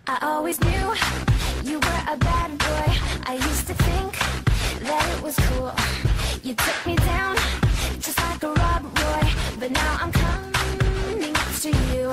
I always knew you were a bad boy. I used to think that it was cool. You took me down just like a Rob Roy, but now I'm coming after you.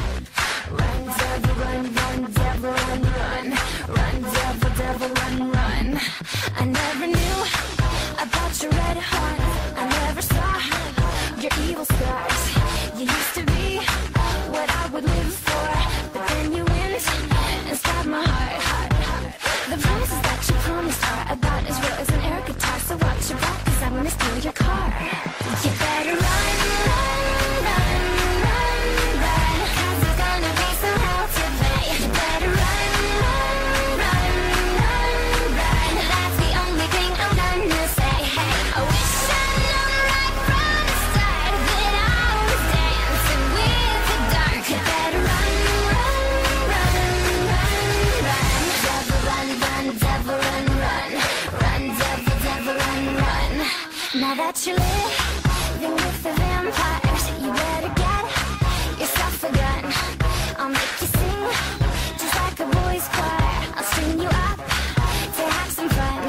Run, devil, run, run, devil, run, run. Run, devil, devil, run, run. I never knew about your red heart. I never saw your evil scars. You used to be what I would live for, but then you went and stabbed my heart. The promises that you promised are about as real as an air guitar. So watch your back, 'cause I'm gonna steal your car. You better run, run, run, run, run, 'cause there's gonna be some hell to pay. You better run, run, run, run, run. That's the only thing I'm gonna say. Hey, I wish I'd known right from the start that I was dancing with the dark. You better run, run, run, run, run. Devil, run, run, devil, run, run. Run, devil, devil, run, run. Now that you're living with the vampires, you better get yourself a gun. I'll make you sing just like a boy's choir. I'll string you up to have some fun.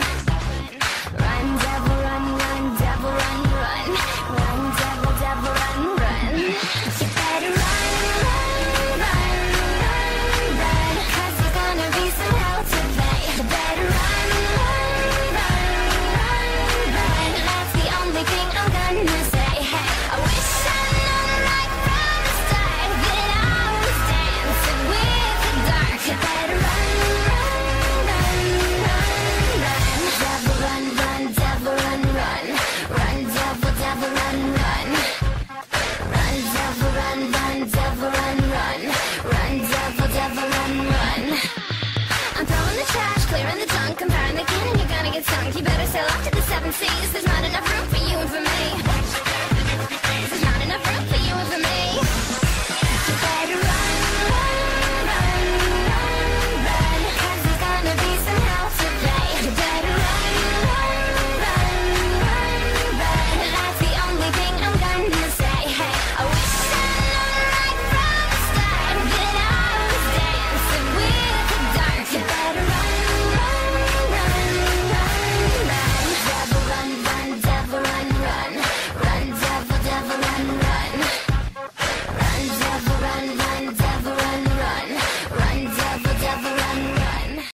Run, devil, run, run, devil, run, run. Run, devil, devil, run, run. You better run, run, run, run, run, 'cause there's gonna be some hell to pay. You better run, run, run, run, run. That's the only thing I'm gonna say. Hey, I wish I'd known right from the start that I was dancing with the dark. You better run, run, run, run, run. Devil, run, run, devil, run, run. Run, devil, devil, run, run. Run, devil, run, run, devil, run, run. Run, devil, devil, run, run. I'm throwing the trash, clearing the junk, I'm firing the cannon, you're gonna get sunk. You better sail off to the 7 seas, there's not enough room for you and for me.